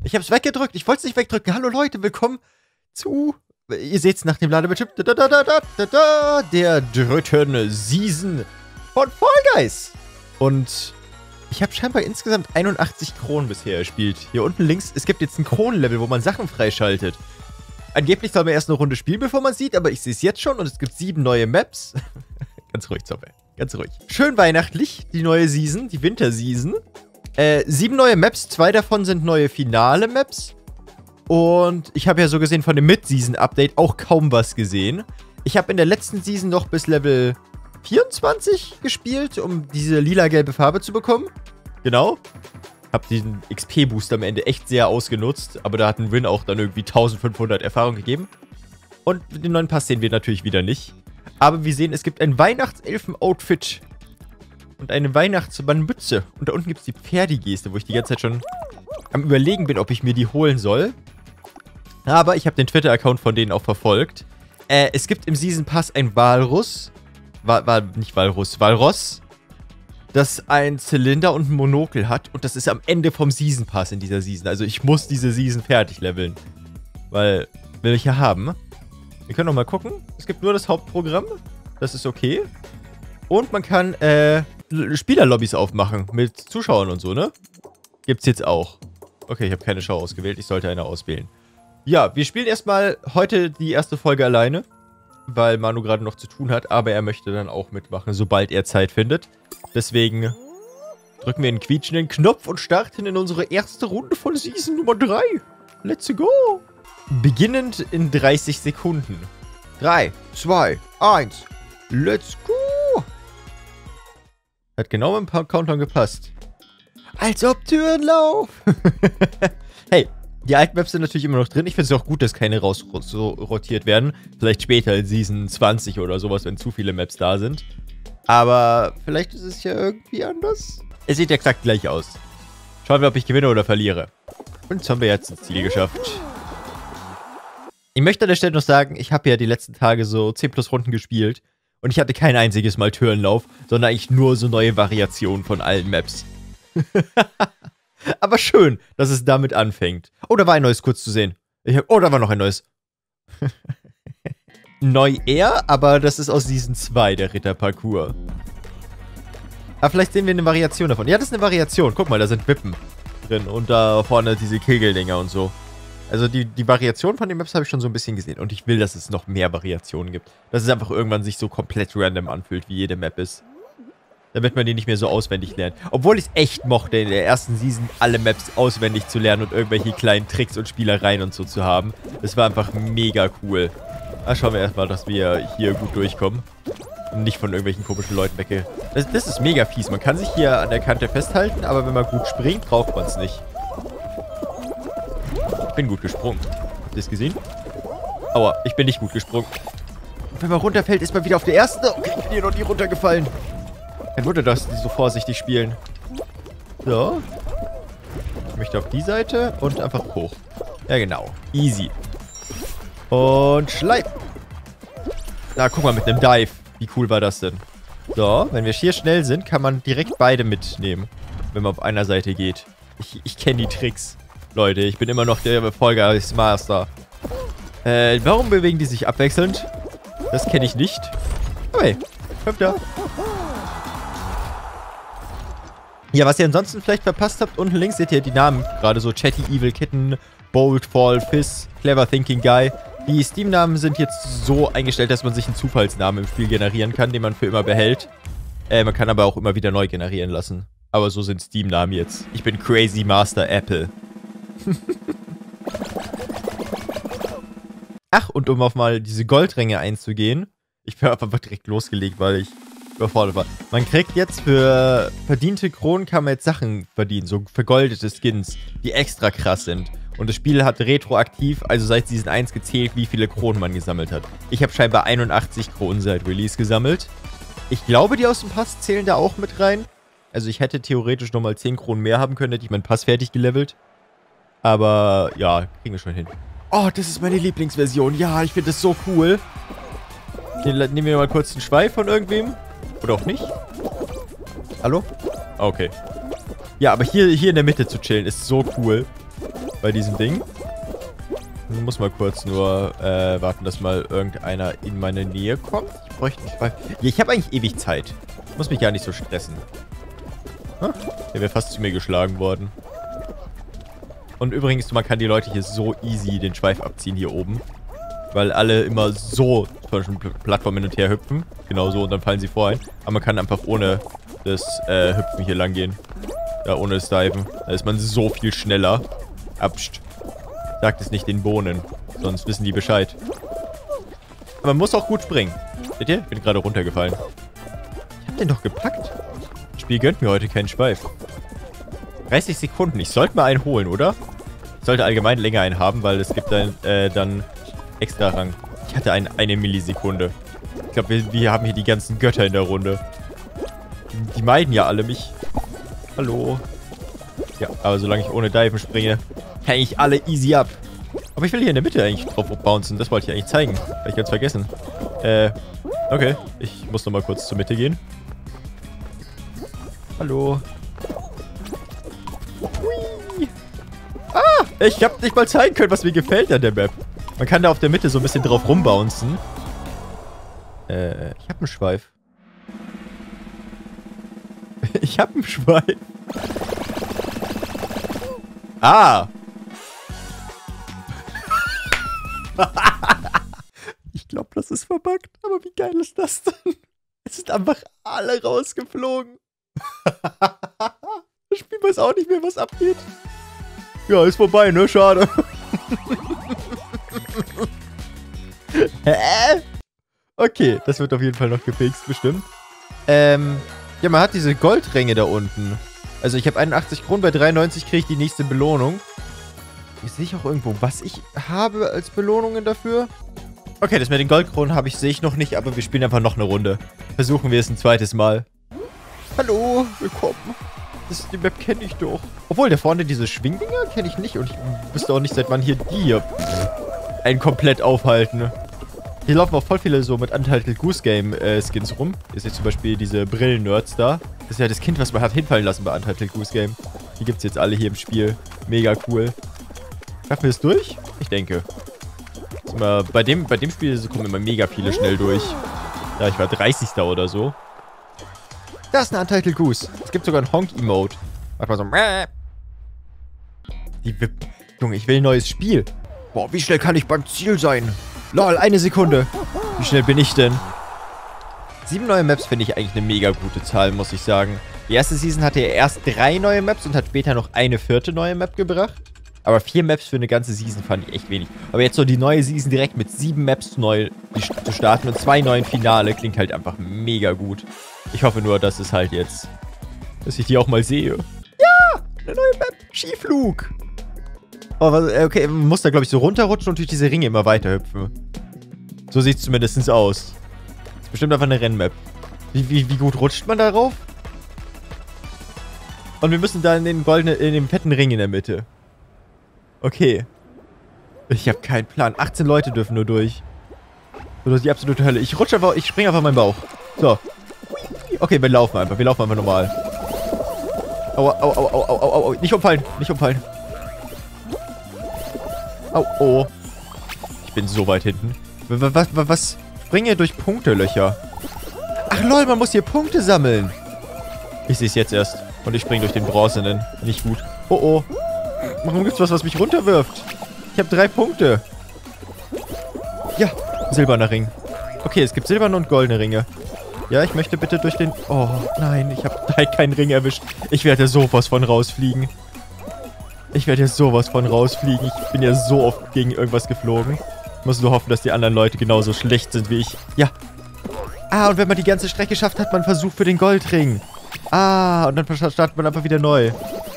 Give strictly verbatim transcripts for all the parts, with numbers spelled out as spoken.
Ich hab's weggedrückt. Ich wollte es nicht wegdrücken. Hallo Leute, willkommen zu... Ihr seht's nach dem Ladebildschirm. Da, da, da, da, da, da, der dritten Season von Fall Guys. Und ich habe scheinbar insgesamt einundachtzig Kronen bisher erspielt. Hier unten links, es gibt jetzt ein Kronenlevel, wo man Sachen freischaltet. Angeblich soll man erst eine Runde spielen, bevor man sieht, aber ich sehe es jetzt schon und es gibt sieben neue Maps. Ganz ruhig, Zombie. Ganz ruhig. Schön weihnachtlich, die neue Season, die Winterseason. Äh, sieben neue Maps, zwei davon sind neue finale Maps. Und ich habe ja so gesehen von dem Mid-Season-Update auch kaum was gesehen. Ich habe in der letzten Season noch bis Level vierundzwanzig gespielt, um diese lila-gelbe Farbe zu bekommen. Genau. Hab diesen X P-Boost am Ende echt sehr ausgenutzt, aber da hat ein Win auch dann irgendwie eintausendfünfhundert Erfahrung gegeben. Und den neuen Pass sehen wir natürlich wieder nicht. Aber wir sehen, es gibt ein Weihnachtselfen-Outfit und eine Weihnachtsmannmütze. Und da unten gibt es die Pferdigeste, wo ich die ganze Zeit schon am Überlegen bin, ob ich mir die holen soll. Aber ich habe den Twitter-Account von denen auch verfolgt. Äh, es gibt im Season Pass ein Walrus. War, war nicht Walrus, Walross. Das ein Zylinder und ein Monokel hat. Und das ist am Ende vom Season Pass in dieser Season. Also ich muss diese Season fertig leveln. Weil, will ich ja haben. Wir können noch mal gucken. Es gibt nur das Hauptprogramm. Das ist okay. Und man kann, äh, Spielerlobbys aufmachen. Mit Zuschauern und so, ne? Gibt's jetzt auch. Okay, ich habe keine Show ausgewählt. Ich sollte eine auswählen. Ja, wir spielen erstmal heute die erste Folge alleine. Weil Manu gerade noch zu tun hat. Aber er möchte dann auch mitmachen, sobald er Zeit findet. Deswegen drücken wir den quietschenden Knopf und starten in unsere erste Runde von Season Nummer drei. Let's go! Beginnend in dreißig Sekunden. drei, zwei, eins. Let's go! Hat genau mit dem Countdown gepasst. Als ob Türen laufen. Hey, die alten Maps sind natürlich immer noch drin. Ich finde es auch gut, dass keine raus so rotiert werden. Vielleicht später in Season zwanzig oder sowas, wenn zu viele Maps da sind. Aber vielleicht ist es ja irgendwie anders. Es sieht exakt gleich aus. Schauen wir, ob ich gewinne oder verliere. Und jetzt haben wir jetzt ins Ziel geschafft. Ich möchte an der Stelle noch sagen, ich habe ja die letzten Tage so zehn plus Runden gespielt. Und ich hatte kein einziges Mal Türenlauf, sondern eigentlich nur so neue Variationen von allen Maps. Aber schön, dass es damit anfängt. Oh, da war ein neues kurz zu sehen. Ich hab, oh, da war noch ein neues. Neu eher, aber das ist aus Season zwei, der Ritterparcours. Aber vielleicht sehen wir eine Variation davon. Ja, das ist eine Variation. Guck mal, da sind Wippen drin. Und da vorne diese Kegeldinger und so. Also die, die Variation von den Maps habe ich schon so ein bisschen gesehen. Und ich will, dass es noch mehr Variationen gibt. Dass es einfach irgendwann sich so komplett random anfühlt, wie jede Map ist. Damit man die nicht mehr so auswendig lernt. Obwohl ich es echt mochte, in der ersten Season alle Maps auswendig zu lernen und irgendwelche kleinen Tricks und Spielereien und so zu haben. Das war einfach mega cool. Na, schauen wir erstmal, dass wir hier gut durchkommen. Und nicht von irgendwelchen komischen Leuten wegge... Das, das ist mega fies. Man kann sich hier an der Kante festhalten, aber wenn man gut springt, braucht man es nicht. Ich bin gut gesprungen. Habt ihr es gesehen? Aua, ich bin nicht gut gesprungen. Und wenn man runterfällt, ist man wieder auf der ersten... Okay, ich bin hier noch nie runtergefallen. Kein Wunder, dass die so vorsichtig spielen. So. Ich möchte auf die Seite und einfach hoch. Ja, genau. Easy. Und Schleip. Na, guck mal, mit einem Dive. Wie cool war das denn? So, wenn wir hier schnell sind, kann man direkt beide mitnehmen. Wenn man auf einer Seite geht. Ich, ich kenne die Tricks. Leute, ich bin immer noch der Fall Guys Master. Äh, warum bewegen die sich abwechselnd? Das kenne ich nicht. Oh, hey. Fünfter. Ja, was ihr ansonsten vielleicht verpasst habt, unten links seht ihr die Namen. Gerade so Chatty, Evil Kitten, Bold, Fall, Fizz, Clever Thinking Guy. Die Steam-Namen sind jetzt so eingestellt, dass man sich einen Zufallsnamen im Spiel generieren kann, den man für immer behält. Äh, man kann aber auch immer wieder neu generieren lassen. Aber so sind Steam-Namen jetzt. Ich bin Crazy Master Apple. Ach, und um auf mal diese Goldränge einzugehen. Ich habe einfach direkt losgelegt, weil ich überfordert war. Man kriegt jetzt für verdiente Kronen, kann man jetzt Sachen verdienen. So vergoldete Skins, die extra krass sind. Und das Spiel hat retroaktiv, also seit Season eins gezählt, wie viele Kronen man gesammelt hat. Ich habe scheinbar einundachtzig Kronen seit Release gesammelt. Ich glaube, die aus dem Pass zählen da auch mit rein. Also ich hätte theoretisch nochmal zehn Kronen mehr haben können, hätte ich meinen Pass fertig gelevelt. Aber ja, kriegen wir schon hin. Oh, das ist meine Lieblingsversion. Ja, ich finde das so cool. Nehmen wir mal kurz einen Schweif von irgendwem. Oder auch nicht. Hallo? Okay. Ja, aber hier, hier in der Mitte zu chillen ist so cool. bei diesem Ding. Ich muss mal kurz nur äh, warten, dass mal irgendeiner in meine Nähe kommt. Ich bräuchte einen Schweif. Ja, ich habe eigentlich ewig Zeit. Ich muss mich gar nicht so stressen. Hm? Der wäre fast zu mir geschlagen worden. Und übrigens, man kann die Leute hier so easy den Schweif abziehen hier oben. Weil alle immer so von der Plattform hin und her hüpfen. Genau so, und dann fallen sie vor ein. Aber man kann einfach ohne das äh, Hüpfen hier lang gehen. Ja, ohne das Diven. Da ist man so viel schneller. Abst. Sagt es nicht den Bohnen. Sonst wissen die Bescheid. Aber man muss auch gut springen. Seht ihr? Ich bin gerade runtergefallen. Ich hab den doch gepackt. Das Spiel gönnt mir heute keinen Schweif. dreißig Sekunden. Ich sollte mal einen holen, oder? Ich sollte allgemein länger einen haben, weil es gibt dann, äh, dann extra Rang. Ich hatte einen, eine Millisekunde. Ich glaube, wir, wir haben hier die ganzen Götter in der Runde. Die, die meiden ja alle mich. Hallo. Ja, aber solange ich ohne Diven springe, hänge ich alle easy ab. Aber ich will hier in der Mitte eigentlich drauf bouncen. Das wollte ich eigentlich zeigen. Habe ich ganz vergessen. Äh, okay. Ich muss nochmal kurz zur Mitte gehen. Hallo. Hui. Ah, ich habe nicht mal zeigen können, was mir gefällt an der Map. Man kann da auf der Mitte so ein bisschen drauf rumbouncen. Äh, ich habe einen Schweif. Ich habe einen Schweif. Ah! Ich glaube, das ist verbuggt. Aber wie geil ist das denn? Es sind einfach alle rausgeflogen. Das Spiel weiß auch nicht mehr, was abgeht. Ja, ist vorbei, ne? Schade. Hä? Okay, das wird auf jeden Fall noch gefixt, bestimmt. Ähm, ja, man hat diese Goldränge da unten. Also ich habe einundachtzig Kronen, bei dreiundneunzig kriege ich die nächste Belohnung. Hier sehe ich auch irgendwo, was ich habe als Belohnungen dafür. Okay, das mit den Goldkronen habe ich, sehe ich noch nicht, aber wir spielen einfach noch eine Runde. Versuchen wir es ein zweites Mal. Hallo, willkommen. Das, die Map kenne ich doch. Obwohl, da vorne diese Schwingdinger kenne ich nicht und ich wüsste auch nicht, seit wann hier die hier einen komplett aufhalten. Hier laufen auch voll viele so mit Untitled Goose Game äh, Skins rum. Hier ist jetzt zum Beispiel diese Brillen-Nerds da. Das ist ja das Kind, was man hat hinfallen lassen bei Untitled Goose Game. Die gibt es jetzt alle hier im Spiel. Mega cool. Schaffen wir es durch? Ich denke. Immer, bei, dem, bei dem Spiel kommen immer mega viele schnell durch. Ja, ich war dreißigster oder so. Da ist ein Untitled Goose. Es gibt sogar ein Honk-Emote. Macht mal so. Die Wip. Junge, ich will ein neues Spiel. Boah, wie schnell kann ich beim Ziel sein? Lol, eine Sekunde. Wie schnell bin ich denn? Sieben neue Maps finde ich eigentlich eine mega gute Zahl, muss ich sagen. Die erste Season hatte ja erst drei neue Maps und hat später noch eine vierte neue Map gebracht. Aber vier Maps für eine ganze Season fand ich echt wenig. Aber jetzt so die neue Season direkt mit sieben Maps neu zu starten und zwei neuen Finale klingt halt einfach mega gut. Ich hoffe nur, dass es halt jetzt, dass ich die auch mal sehe. Ja, eine neue Map. Skiflug. Oh, okay, man muss da, glaube ich, so runterrutschen und durch diese Ringe immer weiter hüpfen. So sieht es zumindest aus. Das ist bestimmt einfach eine Rennmap. Wie, wie, wie gut rutscht man darauf? Und wir müssen da in den goldenen, in dem fetten Ring in der Mitte. Okay. Ich habe keinen Plan. achtzehn Leute dürfen nur durch. Oder die absolute Hölle. Ich rutsche einfach, ich springe einfach meinen Bauch. So. Okay, wir laufen einfach. Wir laufen einfach normal. Aua, au, au, au, au, au, au. Nicht umfallen. Nicht umfallen. Au, oh. Ich bin so weit hinten. Was, was, was, was? Springe durch Punktelöcher. Ach lol, man muss hier Punkte sammeln. Ich sehe es jetzt erst. Und ich springe durch den bronzenen. Nicht gut. Oh, oh. Warum gibt's was, was mich runterwirft? Ich habe drei Punkte. Ja, silberner Ring. Okay, es gibt silberne und goldene Ringe. Ja, ich möchte bitte durch den... Oh, nein, ich habe halt keinen Ring erwischt. Ich werde sowas von rausfliegen. Ich werde ja sowas von rausfliegen. Ich bin ja so oft gegen irgendwas geflogen. Ich muss nur hoffen, dass die anderen Leute genauso schlecht sind wie ich. Ja. Ah, und wenn man die ganze Strecke schafft, hat man einen Versuch für den Goldring. Ah, und dann startet man einfach wieder neu.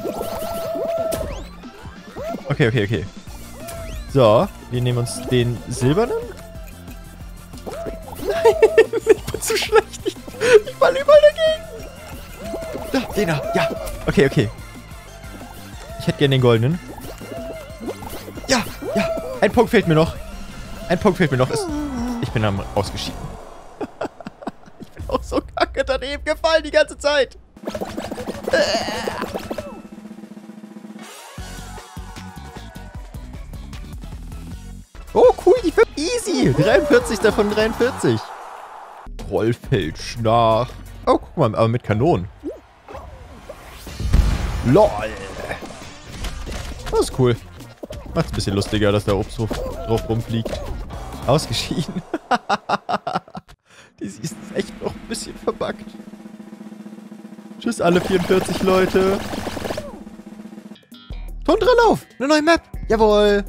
Okay, okay, okay. So, wir nehmen uns den silbernen. Nein, ich bin zu schlecht. Ich, ich fall überall dagegen. Da, den da. Ja. Okay, okay. Ich hätte gerne den goldenen. Ja, ja. Ein Punkt fehlt mir noch. Ein Punkt fehlt mir noch. Ist, ich bin am ausgeschieden. Ich bin auch so kacke daneben gefallen die ganze Zeit. Oh, cool, die fünf. Easy. dreiundvierzig davon dreiundvierzig. Trollfeldschnach. Oh, guck mal, aber mit Kanonen. LOL. Das ist cool. Macht's ein bisschen lustiger, dass da Obst drauf rumfliegt. Ausgeschieden. Die ist echt noch ein bisschen verbuggt. Tschüss alle vierundvierzig Leute. Tundralauf. Eine neue Map. Jawohl.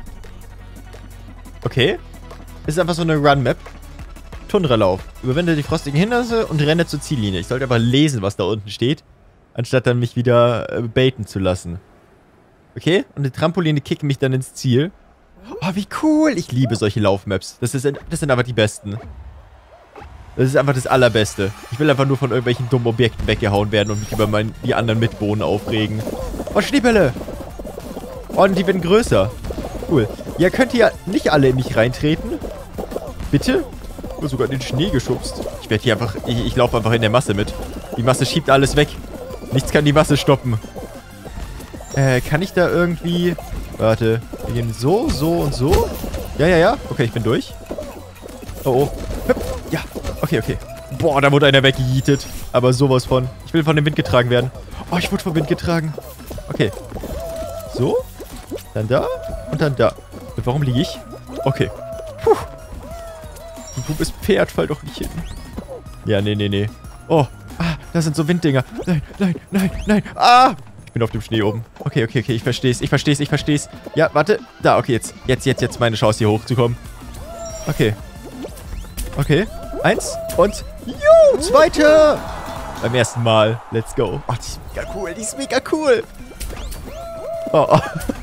Okay. Es ist einfach so eine Run-Map. Tundralauf. Überwinde die frostigen Hindernisse und renne zur Ziellinie. Ich sollte aber lesen, was da unten steht, anstatt dann mich wieder äh, baiten zu lassen. Okay? Und die Trampoline kicken mich dann ins Ziel. Oh, wie cool. Ich liebe solche Laufmaps. Das, ist, das sind einfach die besten. Das ist einfach das Allerbeste. Ich will einfach nur von irgendwelchen dummen Objekten weggehauen werden und mich über mein, die anderen Mitbewohner aufregen. Oh, Schneebälle. Oh, und die werden größer. Cool. Ja, könnt ihr nicht alle in mich reintreten? Bitte? Ich wurde sogar in den Schnee geschubst. Ich werde hier einfach... Ich, ich laufe einfach in der Masse mit. Die Masse schiebt alles weg. Nichts kann die Masse stoppen. Äh, kann ich da irgendwie... Warte. Wir gehen so, so und so. Ja, ja, ja. Okay, ich bin durch. Oh, oh. Ja. Okay, okay. Boah, da wurde einer weggejietet. Aber sowas von. Ich will von dem Wind getragen werden. Oh, ich wurde vom Wind getragen. Okay. So. Dann da. Und dann da. Und warum liege ich? Okay. Puh. Du bist Pferd, fall doch nicht hin. Ja, nee, nee, nee. Oh. Ah, das sind so Winddinger. Nein, nein, nein, nein. Ah. Ich bin auf dem Schnee oben. Okay, okay, okay. Ich versteh's, ich versteh's, ich versteh's. Ja, warte. Da, okay, jetzt. Jetzt, jetzt, jetzt meine Chance hier hochzukommen. Okay. Okay. Eins. Und. Jo, zweite. Beim ersten Mal. Let's go. Oh, die ist mega cool. Die ist mega cool. Oh, oh.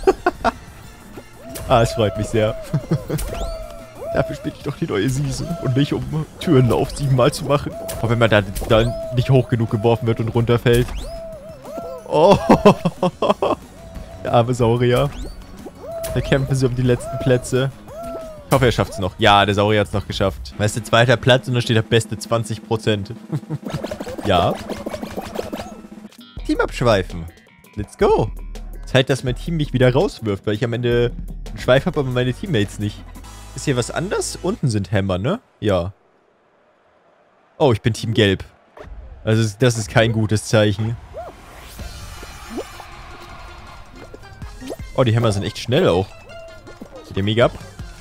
Ah, es freut mich sehr. Dafür spiele ich doch die neue Season. Und nicht, um Türenlauf siebenmal zu machen. Aber wenn man da, da nicht hoch genug geworfen wird und runterfällt. Oh. Der arme Saurier. Da kämpfen sie um die letzten Plätze. Ich hoffe, er schafft es noch. Ja, der Saurier hat es noch geschafft. Weißt du, zweiter Platz und da steht der beste zwanzig Prozent. Ja. Team abschweifen. Let's go. Zeit, dass mein Team mich wieder rauswirft, weil ich am Ende einen Schweif habe, aber meine Teammates nicht. Ist hier was anderes? Unten sind Hämmer, ne? Ja. Oh, ich bin Team Gelb. Also, das ist kein gutes Zeichen. Oh, die Hämmer sind echt schnell auch. Geht ihr mega ab?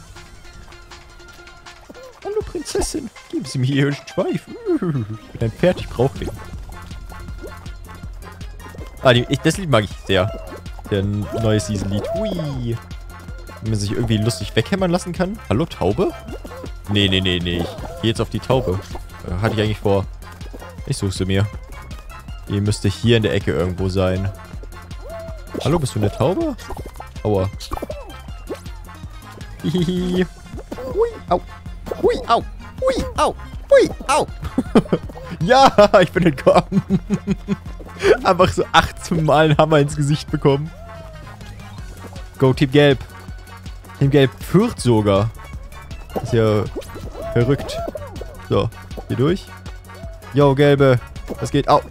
Hallo, Prinzessin. Geben Sie mir Ihren Schweif. Ich bin ein Pferd, ich brauche den. Ah, die, ich, das Lied mag ich sehr. Der neue Season-Lied. Hui. Wenn man sich irgendwie lustig weghämmern lassen kann. Hallo, Taube? Nee, nee, nee, nee. Ich gehe jetzt auf die Taube. Äh, hatte ich eigentlich vor. Ich suche sie mir. Die müsste hier in der Ecke irgendwo sein. Hallo, bist du eine Taube? Aua. Hihihi. Hui, au. Hui, au. Hui, au. Hui, au. Ja, ich bin entkommen. Einfach so achtzehn Mal einen Hammer ins Gesicht bekommen. Go, Team Gelb. Team Gelb führt sogar. Ist ja verrückt. So, hier durch. Yo, Gelbe. Was geht? Au.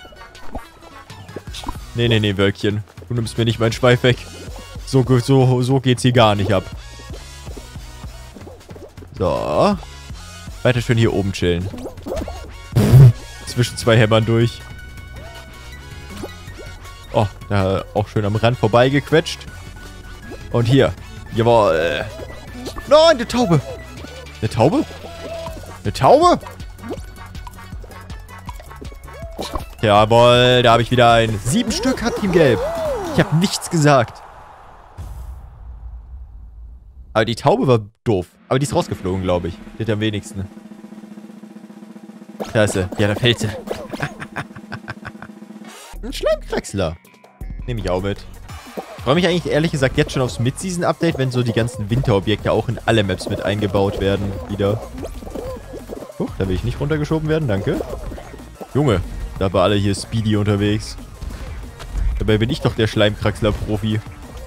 Nee, nee, nee, Wölkchen. Du nimmst mir nicht meinen Schweif weg. So, so, so geht's hier gar nicht ab. So. Weiter schön hier oben chillen. Zwischen zwei Hämmern durch. Oh, da auch schön am Rand vorbeigequetscht. Und hier. Jawohl. Nein, eine Taube. Eine Taube? Eine Taube? Jawohl, da habe ich wieder ein. Sieben Stück hat Team Gelb. Ich habe nichts gesagt. Aber die Taube war doof. Aber die ist rausgeflogen, glaube ich. Die hat am wenigsten. Da ist sie. Ja, da fällt sie. Ein Schleimkraxler. Nehme ich auch mit. Ich freue mich eigentlich ehrlich gesagt jetzt schon aufs Mid-Season-Update, wenn so die ganzen Winterobjekte auch in alle Maps mit eingebaut werden. Wieder. Huch, da will ich nicht runtergeschoben werden, danke. Junge, da war alle hier Speedy unterwegs. Dabei bin ich doch der Schleimkraxler-Profi.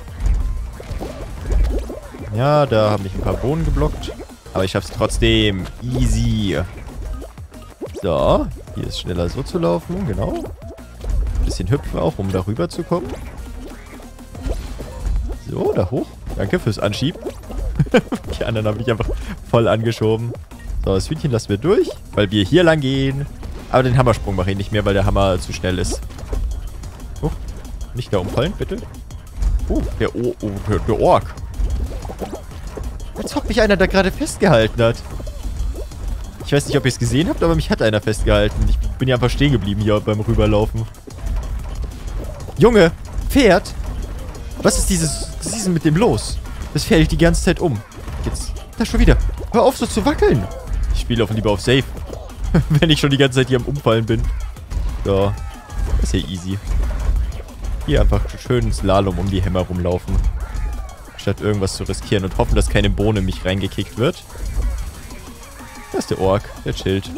Ja, da haben mich ein paar Bohnen geblockt. Aber ich schaff's trotzdem. Easy. So, hier ist schneller so zu laufen, genau. Ein bisschen hüpfen auch, um da rüber zu kommen. So, da hoch. Danke fürs Anschieben. Die anderen haben mich einfach voll angeschoben. So, das Hühnchen lassen wir durch, weil wir hier lang gehen. Aber den Hammersprung mache ich nicht mehr, weil der Hammer zu schnell ist. Oh, nicht da umfallen, bitte. Oh, der, o oh, der, der Ork. Als ob mich einer da gerade festgehalten hat. Ich weiß nicht, ob ihr es gesehen habt, aber mich hat einer festgehalten. Ich bin ja einfach stehen geblieben hier beim Rüberlaufen. Junge, Pferd? Was ist dieses Season mit dem los? Das fällt die ganze Zeit um. Jetzt, da schon wieder. Hör auf, so zu wackeln. Ich spiele auf lieber auf Safe. Wenn ich schon die ganze Zeit hier am Umfallen bin. So, das ist ja easy. Hier einfach schön Slalom um die Hämmer rumlaufen. Statt irgendwas zu riskieren und hoffen, dass keine Bohne mich reingekickt wird. Da ist der Ork, der chillt.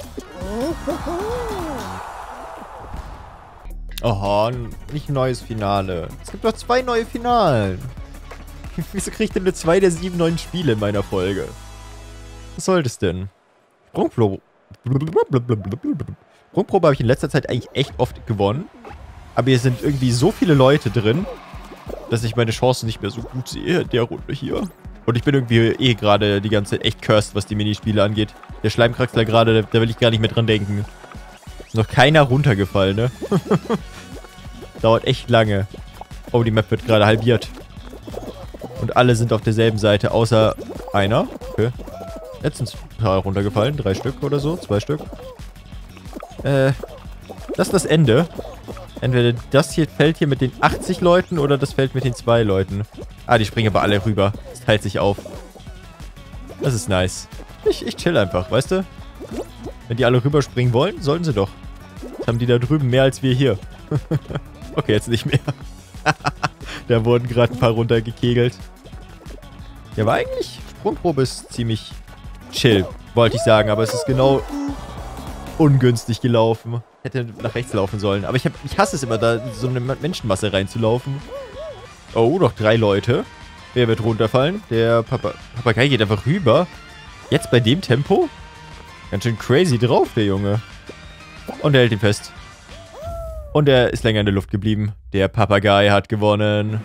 Oha, nicht ein neues Finale. Es gibt doch zwei neue Finalen. Wieso kriege ich denn nur zwei der sieben neuen Spiele in meiner Folge? Was soll das denn? Sprungprobe. Sprungprobe habe ich in letzter Zeit eigentlich echt oft gewonnen. Aber hier sind irgendwie so viele Leute drin, dass ich meine Chancen nicht mehr so gut sehe in der Runde hier. Und ich bin irgendwie eh gerade die ganze Zeit echt cursed, was die Minispiele angeht. Der Schleimkraxler gerade, da will ich gar nicht mehr dran denken. Ist noch keiner runtergefallen, ne? Dauert echt lange. Oh, die Map wird gerade halbiert. Und alle sind auf derselben Seite, außer einer. Okay. Jetzt sind ein paar runtergefallen. Drei Stück oder so. Zwei Stück. Äh, das ist das Ende. Entweder das hier fällt hier mit den achtzig Leuten oder das fällt mit den zwei Leuten. Ah, die springen aber alle rüber. Es teilt sich auf. Das ist nice. Ich, ich chill einfach, weißt du? Wenn die alle rüberspringen wollen, sollen sie doch. Das haben die da drüben mehr als wir hier. Okay, jetzt nicht mehr. Da wurden gerade ein paar runtergekegelt. Ja, aber eigentlich, Sprungprobe ist ziemlich chill, wollte ich sagen. Aber es ist genau ungünstig gelaufen. Hätte nach rechts laufen sollen. Aber ich, hab, ich hasse es immer, da so eine Menschenmasse reinzulaufen. Oh, noch drei Leute. Wer wird runterfallen? Der Papa Papagei geht einfach rüber. Jetzt bei dem Tempo? Ganz schön crazy drauf, der Junge. Und er hält ihn fest. Und er ist länger in der Luft geblieben. Der Papagei hat gewonnen.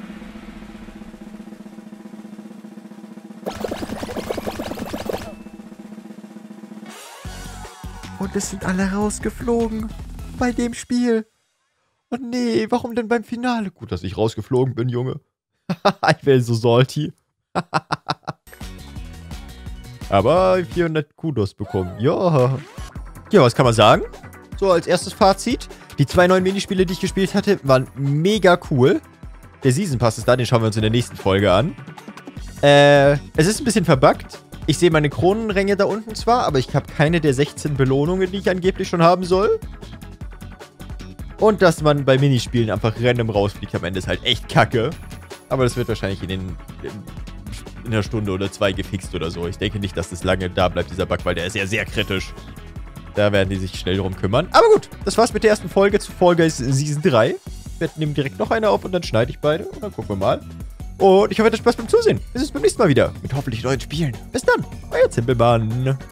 Und es sind alle rausgeflogen. Bei dem Spiel. Und nee, warum denn beim Finale? Gut, dass ich rausgeflogen bin, Junge. Ich wäre so salty. Aber vierhundert Kudos bekommen. Ja. Ja, was kann man sagen? So, als erstes Fazit. Die zwei neuen Minispiele, die ich gespielt hatte, waren mega cool. Der Season Pass ist da, den schauen wir uns in der nächsten Folge an. Äh, es ist ein bisschen verbuggt. Ich sehe meine Kronenränge da unten zwar, aber ich habe keine der sechzehn Belohnungen, die ich angeblich schon haben soll. Und dass man bei Minispielen einfach random rausfliegt am Ende ist halt echt kacke. Aber das wird wahrscheinlich in, den, in, in einer Stunde oder zwei gefixt oder so. Ich denke nicht, dass das lange da bleibt, dieser Bug, weil der ist ja sehr kritisch. Da werden die sich schnell drum kümmern. Aber gut, das war's mit der ersten Folge zu Fall Guys Season drei. Wir nehmen direkt noch eine auf und dann schneide ich beide. Und dann gucken wir mal. Und ich hoffe, ihr hattet Spaß beim Zusehen. Wir sehen uns beim nächsten Mal wieder. Mit hoffentlich neuen Spielen. Bis dann. Euer Zimpelmann.